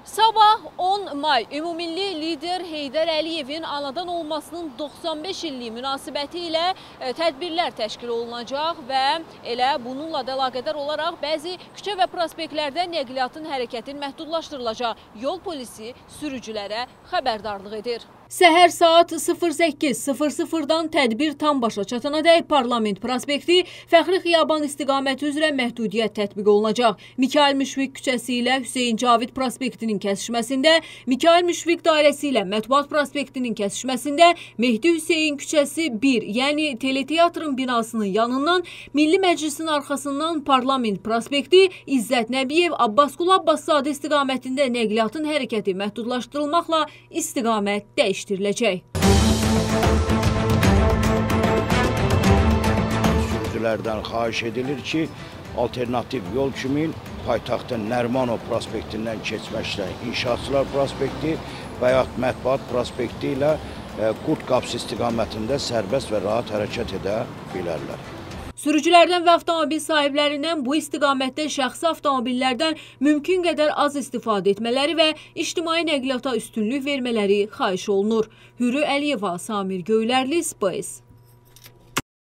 Sabah 10 may ümumilli lider Heydər Əliyevin anadan olmasının 95 illiyi münasibəti ilə tədbirlər təşkil olunacaq və elə bununla da əlaqədar olaraq bəzi küçə və prospektlərdə nəqliyyatın hərəkətin məhdudlaşdırılacağı yol polisi sürücülərə xəbərdarlıq edir. Səhər saat 08:00-dan tədbir tam başa çatanadək Parlament prospekti Fəxri Xiyaban istiqaməti üzrə məhdudiyyət tətbiq olunacaq. Mikail Müşfiq küçəsi ilə Hüseyin Cavid prospektinin kəsişməsində, Mikail Müşfiq dairəsi ilə Mətbuat prospektinin kəsişməsində Mehdi Hüseyin küçəsi 1, yəni Teleteatrın binasının yanından Milli Məclisin arxasından Parlament prospekti İzzət Nəbiyev Abbasqulu Abbaszadə istiqamətində nəqliyyatın hərəkəti məhdudlaşdırılmaqla istiqamət dəyişdiriləcək. Sürücülərdən xahiş edilir ki, alternativ yol kimi paytaxtın Nərmanov prospektindən keçməklə İnşaatçılar prospekti və yaxud Mətbuat prospekti ilə Qurd qapısı istiqamətində sərbəst və rahat hərəkət edə bilərlər. Sürücülərdən və avtomobil sahiblərindən bu istiqamətdə şəxsi avtomobillərdən mümkün qədər az istifadə etmələri və ictimai nəqliyyata üstünlük vermələri xahiş olunur. Hürü Əliyeva, Samir Göylərli, Space.